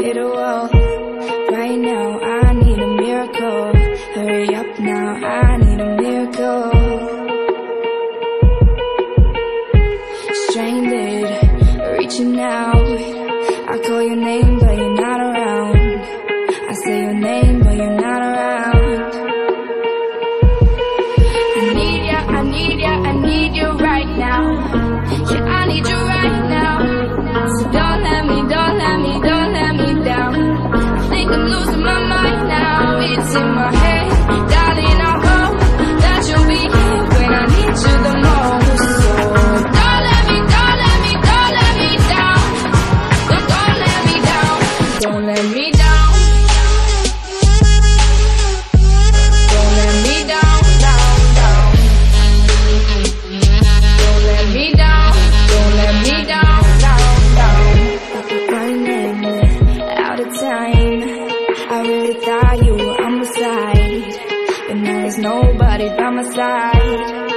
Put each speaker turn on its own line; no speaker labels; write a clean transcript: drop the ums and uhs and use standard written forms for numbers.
hit a wall. Right now I need a miracle. Hurry up now, I need a miracle. Stranded, reaching out. I call your name but you're not around. I say your name but you're not around. I need ya, I need ya, I need you right now. Yeah, I need you right now. So don't let me, don't let me, don't let me down. I think I'm losing my mind now. It's in my head, darling, I hope that you'll be here when I need you the most. So don't let me, don't let me, don't let me down. Don't let me down. Don't let me down. Don't let me down, down, down. Don't let me down. Don't let me down, down, down. Running out of time. I really thought you were on my side, but now there's nobody by my side.